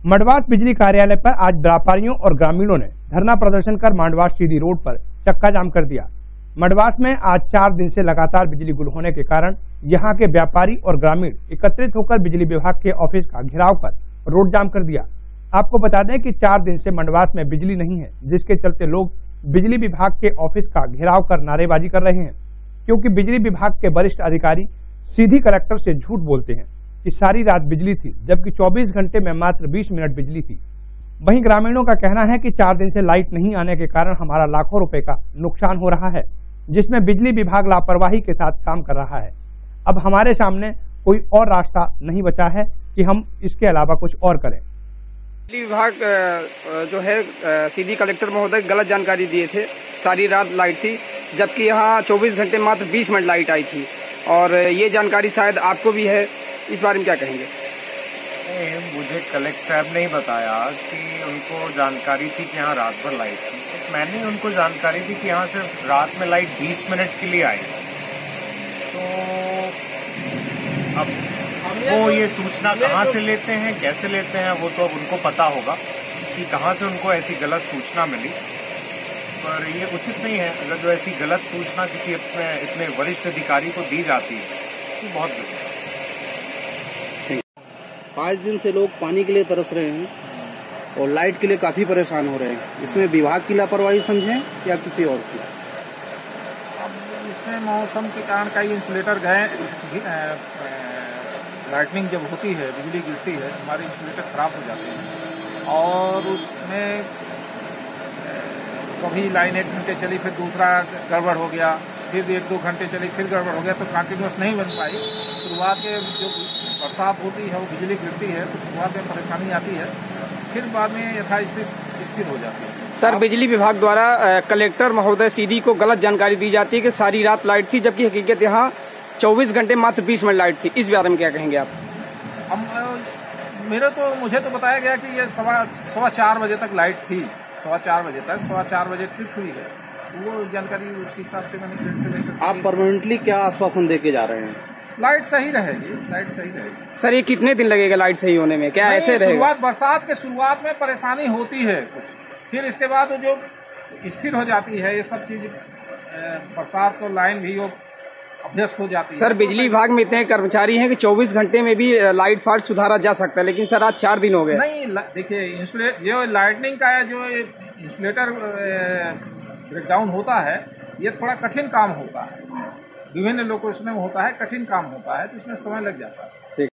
मंडवास बिजली कार्यालय पर आज व्यापारियों और ग्रामीणों ने धरना प्रदर्शन कर मंडवास सीधी रोड पर चक्का जाम कर दिया। मंडवास में आज 4 दिन से लगातार बिजली गुल होने के कारण यहां के व्यापारी और ग्रामीण एकत्रित होकर बिजली विभाग के ऑफिस का घेराव कर रोड जाम कर दिया। आपको बता दें कि 4 दिन से मंडवास में बिजली नहीं है, जिसके चलते लोग बिजली विभाग के ऑफिस का घेराव कर नारेबाजी कर रहे हैं, क्योंकि बिजली विभाग के वरिष्ठ अधिकारी सीधी कलेक्टर से झूठ बोलते हैं कि सारी रात बिजली थी, जबकि 24 घंटे में मात्र 20 मिनट बिजली थी। वहीं ग्रामीणों का कहना है कि 4 दिन से लाइट नहीं आने के कारण हमारा लाखों रुपए का नुकसान हो रहा है, जिसमें बिजली विभाग लापरवाही के साथ काम कर रहा है। अब हमारे सामने कोई और रास्ता नहीं बचा है कि हम इसके अलावा कुछ और करें। बिजली विभाग जो है सीधी कलेक्टर महोदय गलत जानकारी दिए थे। सारी रात लाइट थी, जबकि यहाँ 24 घंटे मात्र 20 मिनट लाइट आई थी। और ये जानकारी शायद आपको भी है, इस बारे में क्या कहेंगे? मुझे कलेक्टर साहब ने ही बताया कि उनको जानकारी थी कि यहाँ रात भर लाइट थी। मैंने उनको जानकारी दी कि यहाँ से रात में लाइट 20 मिनट के लिए आई। तो अब वो ये सूचना कहाँ से लेते हैं, कैसे लेते हैं, वो तो अब उनको पता होगा कि कहाँ से उनको ऐसी गलत सूचना मिली। पर ये उचित नहीं है। अगर जो ऐसी गलत सूचना किसी इतने वरिष्ठ अधिकारी को दी जाती है तो बहुत गलत है। 5 दिन से लोग पानी के लिए तरस रहे हैं और लाइट के लिए काफी परेशान हो रहे हैं। इसमें विभाग की लापरवाही समझें या किसी और की? इसमें मौसम के कारण कई इंसुलेटर गए, लाइटनिंग जब होती है, बिजली गिरती है, हमारे इंसुलेटर खराब हो जाते हैं और उसमें कभी लाइन 1 घंटे चली, फिर दूसरा गड़बड़ हो गया, फिर 1-2 घंटे चली, फिर गड़बड़ हो गया, तो कंटिन्यूस नहीं बन पाई। शुरुआत के जो बरसात होती है, वो बिजली गिरती है तो शुरुआत में परेशानी आती है, फिर बाद में यथास्थिति स्थिर हो जाती है। सर, बिजली विभाग द्वारा कलेक्टर महोदय सीधी को गलत जानकारी दी जाती है कि सारी रात लाइट थी, जबकि हकीकत यहाँ 24 घंटे मात्र 20 मिनट लाइट थी। इस बारे में क्या कहेंगे आप? मुझे तो बताया गया कि ये सवा 4 बजे तक लाइट थी, सवा 4 बजे ट्रिप हुई है। वो जानकारी उसके हिसाब से मैंने। आप परमानेंटली क्या आश्वासन देके जा रहे हैं? लाइट सही रहेगी। सर, ये कितने दिन लगेगा लाइट सही होने में? क्या ऐसे रहेगा? बरसात के शुरुआत में परेशानी होती है कुछ, फिर इसके बाद जो स्थिर हो जाती है ये सब चीज। बरसात तो लाइन भी वो अभ्यस्त हो जाती है। सर, बिजली विभाग में इतने कर्मचारी हैं कि 24 घंटे में भी लाइट फॉल्ट सुधारा जा सकता है, लेकिन सर आज 4 दिन हो गए। नहीं, देखिए जो लाइटनिंग का जो इंसुलेटर ब्रेकडाउन होता है, ये थोड़ा कठिन काम होता है, विभिन्न लोकेशनों में होता है, कठिन काम होता है, तो इसमें समय लग जाता है।